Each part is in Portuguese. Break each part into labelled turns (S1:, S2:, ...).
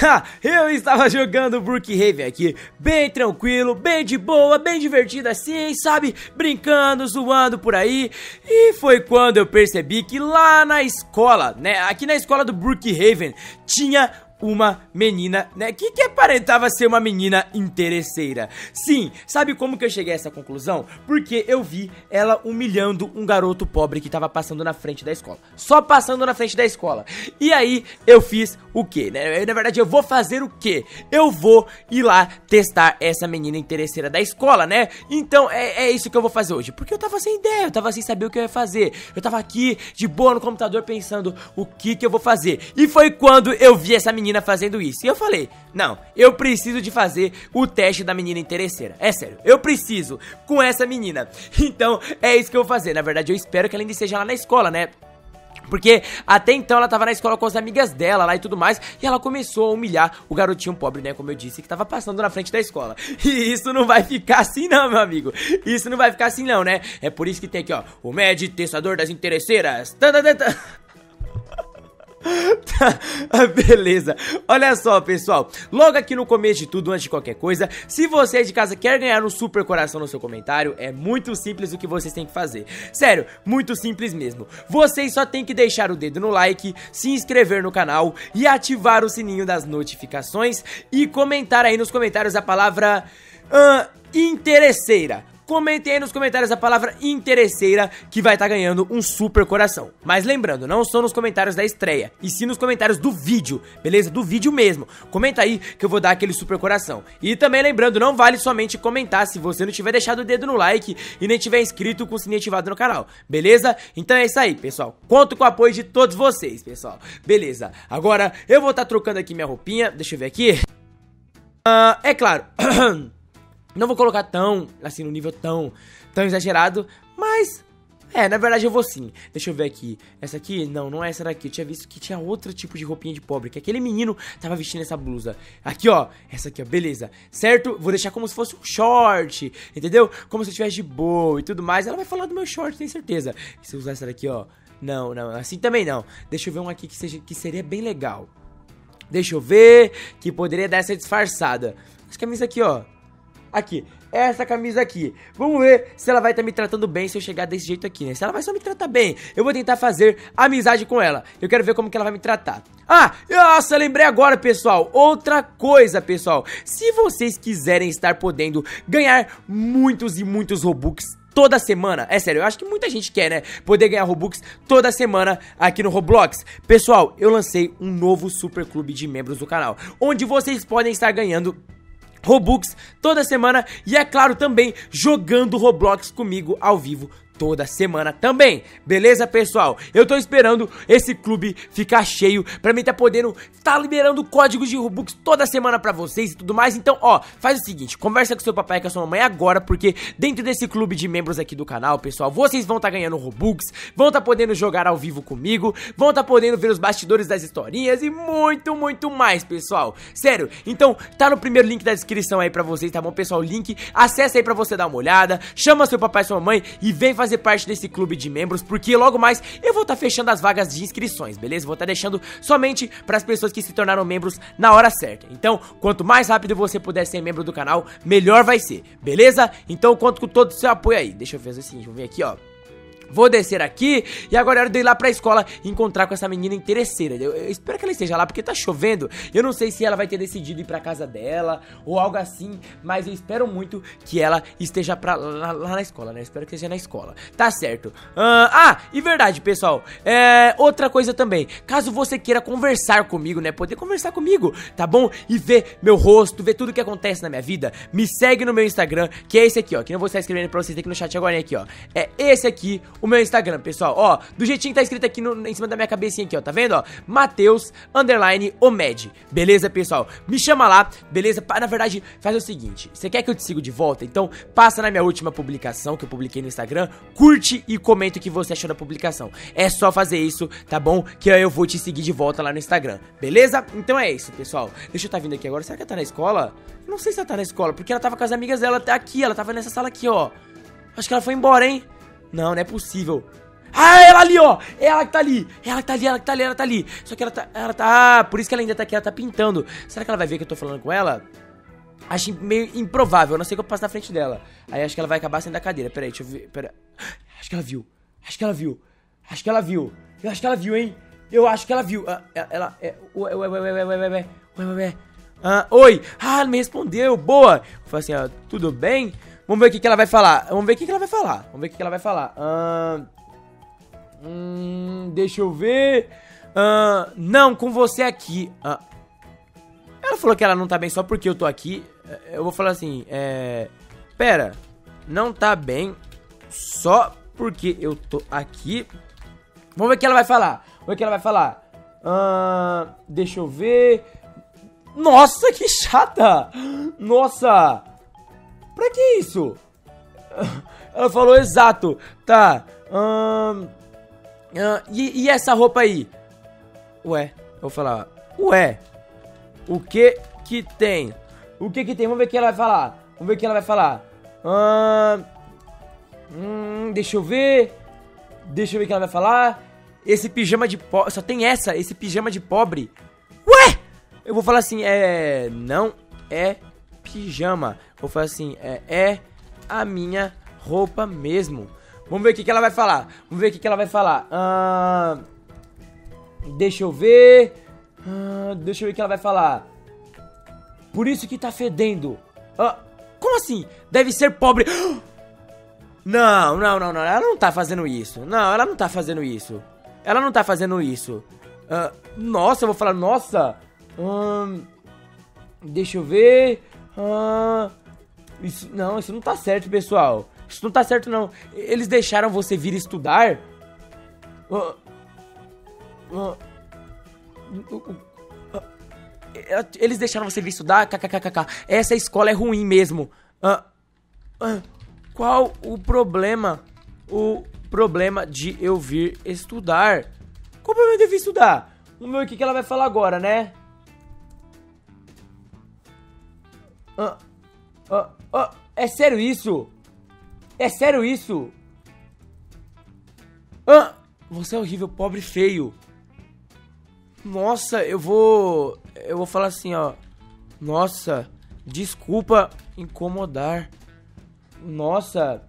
S1: Eu estava jogando Brookhaven aqui, bem tranquilo, bem de boa, bem divertido assim, sabe? Brincando, zoando por aí. E foi quando eu percebi que lá na escola, né? Aqui na escola do Brookhaven, tinha uma menina, né, que aparentava ser uma menina interesseira. Sim, sabe como que eu cheguei a essa conclusão? Porque eu vi ela humilhando um garoto pobre que tava passando na frente da escola. Só passando na frente da escola. E aí, eu fiz o quê, né? Na verdade, eu vou fazer o quê? Eu vou ir lá testar essa menina interesseira da escola, né? Então, é isso que eu vou fazer hoje. Porque eu tava sem ideia, eu tava sem saber o que eu ia fazer. Eu tava aqui, de boa no computador, pensando o que eu vou fazer. E foi quando eu vi essa menina fazendo isso. E eu falei, não, eu preciso de fazer o teste da menina interesseira. É sério, eu preciso com essa menina. Então, é isso que eu vou fazer. Na verdade, eu espero que ela ainda esteja lá na escola, né? Porque até então ela tava na escola com as amigas dela lá e tudo mais. E ela começou a humilhar o garotinho pobre, né? Como eu disse, que tava passando na frente da escola. E isso não vai ficar assim não, meu amigo. Isso não vai ficar assim não, né? É por isso que tem aqui, ó, o Mad Testador das Interesseiras. Beleza, olha só pessoal, logo aqui no começo de tudo, antes de qualquer coisa, se você de casa quer ganhar um super coração no seu comentário, é muito simples o que vocês têm que fazer. Sério, muito simples mesmo. Vocês só tem que deixar o dedo no like, se inscrever no canal e ativar o sininho das notificações e comentar aí nos comentários a palavra interesseira. Comentem aí nos comentários a palavra interesseira que vai estar ganhando um super coração. Mas lembrando, não são nos comentários da estreia, e sim nos comentários do vídeo, beleza? Do vídeo mesmo. Comenta aí que eu vou dar aquele super coração. E também lembrando, não vale somente comentar se você não tiver deixado o dedo no like e nem tiver inscrito com o sininho ativado no canal, beleza? Então é isso aí, pessoal. Conto com o apoio de todos vocês, pessoal. Beleza, agora eu vou estar trocando aqui minha roupinha. Deixa eu ver aqui. É claro... Não vou colocar tão, assim, no nível tão exagerado, mas, na verdade eu vou sim. Deixa eu ver aqui, essa aqui, não é essa daqui, eu tinha visto que tinha outro tipo de roupinha de pobre, que aquele menino tava vestindo essa blusa. Aqui, ó, essa aqui, ó, beleza, certo? Vou deixar como se fosse um short, entendeu? Como se eu estivesse de boa e tudo mais. Ela vai falar do meu short, tenho certeza. E se eu usar essa daqui, ó, não, assim também não. Deixa eu ver um aqui que seria bem legal. Deixa eu ver, que poderia dar essa disfarçada. Essa camisa aqui, ó. Aqui, essa camisa aqui. Vamos ver se ela vai estar me tratando bem se eu chegar desse jeito aqui, né? Se ela vai só me tratar bem, eu vou tentar fazer amizade com ela. Eu quero ver como que ela vai me tratar. Nossa, lembrei agora, pessoal. Outra coisa, pessoal. Se vocês quiserem estar podendo ganhar muitos e muitos Robux toda semana, é sério, eu acho que muita gente quer, né, poder ganhar Robux toda semana aqui no Roblox. Pessoal, eu lancei um novo super clube de membros do canal, onde vocês podem estar ganhando Robux toda semana e, é claro, também jogando Roblox comigo ao vivo toda semana também, beleza, pessoal? Eu tô esperando esse clube ficar cheio pra mim tá podendo tá liberando códigos de Robux toda semana pra vocês e tudo mais. Então, ó, faz o seguinte, conversa com seu papai e com a sua mamãe agora, porque dentro desse clube de membros aqui do canal, pessoal, vocês vão tá ganhando Robux, vão tá podendo jogar ao vivo comigo, vão tá podendo ver os bastidores das historinhas e muito, muito mais, pessoal. Sério, então tá no primeiro link da descrição aí pra vocês, tá bom, pessoal? Link, acessa aí pra você dar uma olhada, chama seu papai e sua mamãe e vem fazer parte desse clube de membros, porque logo mais eu vou estar fechando as vagas de inscrições, beleza? Vou estar deixando somente para as pessoas que se tornaram membros na hora certa. Então, quanto mais rápido você puder ser membro do canal, melhor vai ser, beleza? Então, conto com todo o seu apoio aí. Deixa eu fazer o seguinte, vou vir aqui, ó. Vou descer aqui e agora é hora de ir lá pra escola e encontrar com essa menina interesseira. Eu espero que ela esteja lá, porque tá chovendo. Eu não sei se ela vai ter decidido ir pra casa dela ou algo assim, mas eu espero muito que ela esteja lá na escola, né? Eu espero que esteja na escola. Tá certo. E verdade, pessoal. Outra coisa também. Caso você queira conversar comigo, né? Poder conversar comigo, tá bom? E ver meu rosto, ver tudo que acontece na minha vida, me segue no meu Instagram, que é esse aqui, ó. Que não vou estar escrevendo pra vocês aqui no chat agora, aqui, ó. É esse aqui, o meu Instagram, pessoal, ó, do jeitinho que tá escrito aqui em cima da minha cabecinha aqui, ó, tá vendo, ó, Mateus_Omed, beleza, pessoal, me chama lá, beleza, na verdade, faz o seguinte, você quer que eu te siga de volta, então, passa na minha última publicação, que eu publiquei no Instagram, curte e comenta o que você achou da publicação, é só fazer isso, tá bom, que aí eu vou te seguir de volta lá no Instagram, beleza? Então é isso, pessoal, deixa eu tá vindo aqui agora, será que ela tá na escola? Eu não sei se ela tá na escola, porque ela tava com as amigas dela até aqui, ela tava nessa sala aqui, ó, acho que ela foi embora, hein? Não é possível. Ah, ela ali, ó. Ela que tá ali. Ela que tá ali, ela que tá ali, ela tá ali. Só que ela tá... Ah, por isso que ela ainda tá aqui, ela tá pintando. Será que ela vai ver que eu tô falando com ela? Acho meio improvável, a não ser que eu passe na frente dela. Aí acho que ela vai acabar saindo da cadeira. Pera aí, deixa eu ver. Pera. Acho que ela viu. Acho que ela viu. Acho que ela viu. Eu acho que ela viu, hein? Eu acho que ela viu. Ela... Ué. Oi. Ah, ela me respondeu. Boa. Eu falei assim, ó, tudo bem? Vamos ver o que ela vai falar. Vamos ver o que ela vai falar. Vamos ver o que ela vai falar. Deixa eu ver. Não, com você aqui. Ela falou que ela não tá bem só porque eu tô aqui. Eu vou falar assim, pera, não tá bem só porque eu tô aqui. Vamos ver o que ela vai falar. Vamos ver o que ela vai falar. Deixa eu ver. Nossa, que chata. Nossa. Pra que isso? Ela falou exato. Tá. E essa roupa aí? Ué, eu vou falar. Ué, o que que tem? O que que tem? Vamos ver o que ela vai falar. Vamos ver o que ela vai falar. Deixa eu ver. Deixa eu ver o que ela vai falar. Esse pijama de pobre. Só tem essa, esse pijama de pobre. Ué! Eu vou falar assim, não é pijama. Vou falar assim, é a minha roupa mesmo. Vamos ver o que que ela vai falar. Vamos ver o que que ela vai falar. Deixa eu ver. Deixa eu ver o que ela vai falar. Por isso que tá fedendo. Como assim? Deve ser pobre. Não. Ela não tá fazendo isso. Não, ela não tá fazendo isso. Ela não tá fazendo isso. Nossa, eu vou falar, nossa. Deixa eu ver. Isso não tá certo, pessoal. Isso não tá certo, não. Eles deixaram você vir estudar? Eles deixaram você vir estudar? KKKK. Essa escola é ruim mesmo. Qual o problema? O problema de eu vir estudar? Qual o problema de eu vir estudar? Vamos ver o que ela vai falar agora, né? É sério isso? É sério isso? Você é horrível, pobre e feio. Nossa, eu vou falar assim, ó. Nossa, desculpa incomodar. Nossa.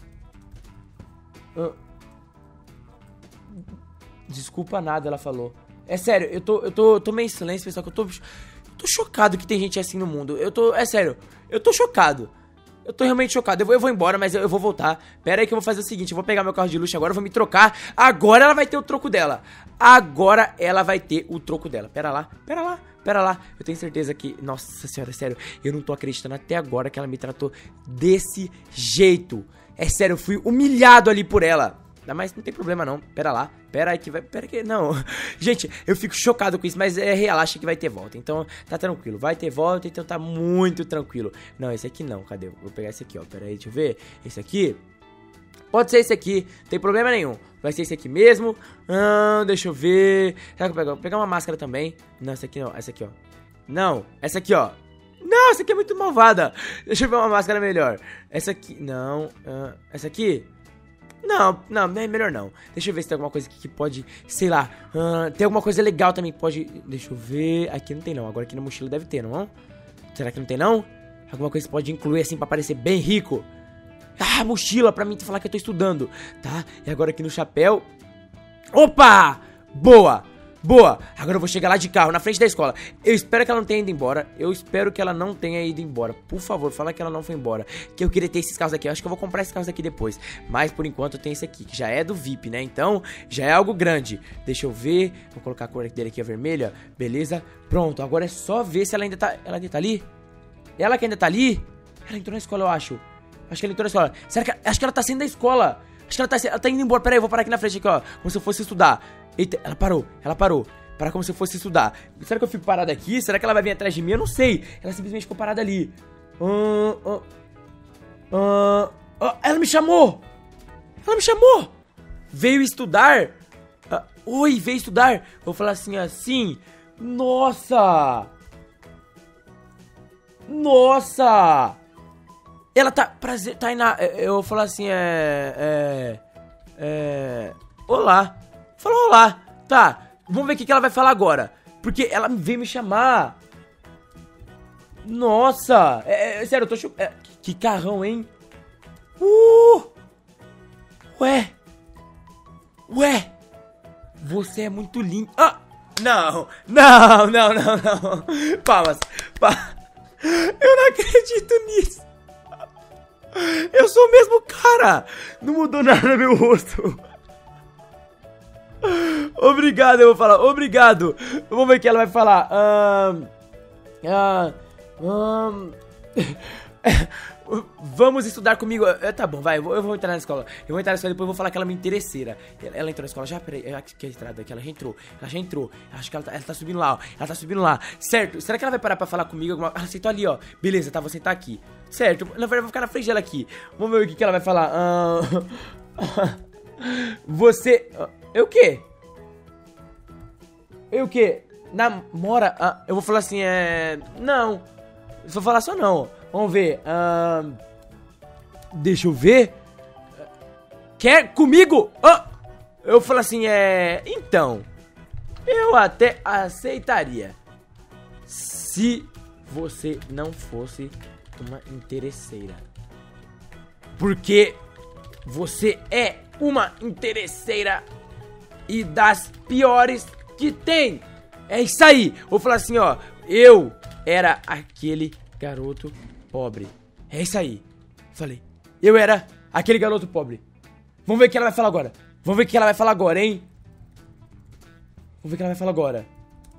S1: Desculpa nada, ela falou. É sério, eu tô meio em silêncio, pessoal, que eu tô chocado que tem gente assim no mundo. É sério, eu tô chocado. Eu tô realmente chocado. Eu vou embora, mas eu vou voltar. Pera aí que eu vou fazer o seguinte, eu vou pegar meu carro de luxo agora, eu vou me trocar. Agora ela vai ter o troco dela. Agora ela vai ter o troco dela. Pera lá. Eu tenho certeza que... Nossa senhora, é sério. Eu não tô acreditando até agora que ela me tratou desse jeito. É sério, eu fui humilhado ali por ela. Mas não tem problema não. Pera aí que vai... Pera que... Não. Gente, eu fico chocado com isso, mas relaxa que vai ter volta. Então, tá tranquilo. Vai ter volta, então tá muito tranquilo. Não, esse aqui não. Cadê? Vou pegar esse aqui, ó. Pera aí, deixa eu ver. Esse aqui... Pode ser esse aqui. Não tem problema nenhum. Vai ser esse aqui mesmo. Deixa eu ver... Será que eu vou pegar uma máscara também? Não, essa aqui não. Essa aqui, ó. Não, essa aqui, ó. Não, essa aqui é muito malvada. Deixa eu ver uma máscara melhor. Essa aqui... Não. Essa aqui... Não, melhor não. Deixa eu ver se tem alguma coisa aqui que pode, sei lá, tem alguma coisa legal também que pode, deixa eu ver, aqui não tem não, agora aqui na mochila deve ter, não? Será que não tem não? Alguma coisa que pode incluir assim pra parecer bem rico? Mochila pra mim falar que eu tô estudando, tá? E agora aqui no chapéu, opa, boa, agora eu vou chegar lá de carro, na frente da escola. Eu espero que ela não tenha ido embora, por favor, fala que ela não foi embora. Que eu queria ter esses carros aqui, eu acho que eu vou comprar esses carros aqui depois. Mas por enquanto eu tenho esse aqui, que já é do VIP, né? Então, já é algo grande. Deixa eu ver, vou colocar a cor dele aqui, a vermelha. Beleza, pronto, agora é só ver se ela ainda tá... Ela ainda tá ali? Ela que ainda tá ali? Ela entrou na escola, eu acho. Acho que ela entrou na escola. Acho que ela tá saindo da escola. Acho que ela tá indo embora. Pera aí, eu vou parar aqui na frente, aqui, ó. Como se eu fosse estudar. Eita, ela parou. Parar como se eu fosse estudar. Será que eu fico parado aqui? Será que ela vai vir atrás de mim? Eu não sei. Ela simplesmente ficou parada ali. Ela me chamou. Veio estudar. Oi, veio estudar. Vou falar assim. Nossa. Ela tá... Prazer, tá aí na... Eu vou falar assim, olá. Falou olá. Tá, vamos ver o que ela vai falar agora. Porque ela veio me chamar. Nossa, sério, eu tô chocado. Que carrão, hein? Ué, você é muito lindo. Ah, não. Palmas. Eu não acredito nisso. Eu sou o mesmo cara. Não mudou nada no meu rosto. Obrigado, eu vou falar. Obrigado. Vamos ver o que ela vai falar. Vamos estudar comigo. Tá bom, vai, eu vou entrar na escola. Eu vou entrar na escola e depois eu vou falar que ela é uma interesseira. Ela entrou na escola já, peraí. Que entrada aqui, ela já entrou. Acho que ela tá subindo lá, ó. Ela tá subindo lá. Certo, será que ela vai parar pra falar comigo? Ela sentou ali, ó. Beleza, tá, vou sentar aqui. Certo, na verdade eu vou ficar na frente dela aqui. Vamos ver o que ela vai falar. Você... Eu o quê? Namora? Eu vou falar assim, não. Eu vou falar só não. Vamos ver. Deixa eu ver. Quer comigo? Eu falo assim, então. Eu até aceitaria. Se você não fosse uma interesseira. Porque você é uma interesseira e das piores que tem. É isso aí. Vou falar assim, ó. Eu era aquele garoto pobre. É isso aí. Falei. Eu era aquele garoto pobre. Vamos ver o que ela vai falar agora. Hein? Vamos ver o que ela vai falar agora.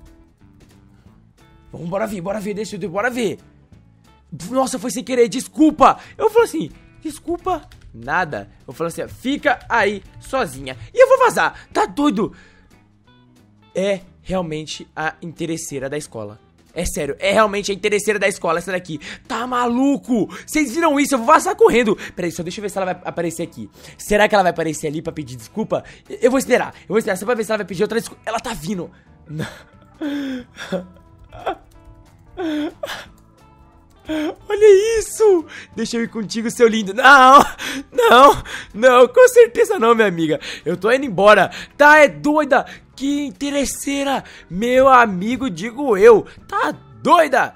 S1: Vamos, bora ver. Deixa eu bora ver. Nossa, foi sem querer. Desculpa. Eu falo assim. Desculpa. Nada. Eu falo assim, ó, fica aí sozinha. E eu vou vazar. Tá doido? É realmente a interesseira da escola. É sério, é realmente a interesseira da escola essa daqui. Tá maluco? Vocês viram isso? Eu vou vazar correndo. Peraí, só deixa eu ver se ela vai aparecer aqui. Será que ela vai aparecer ali pra pedir desculpa? Eu vou esperar só pra ver se ela vai pedir outra desculpa. Ela tá vindo. Olha isso! Deixa eu ir contigo, seu lindo. Não, com certeza não, minha amiga. Eu tô indo embora. Tá, é doida? Que interesseira! Meu amigo, digo eu. Tá doida?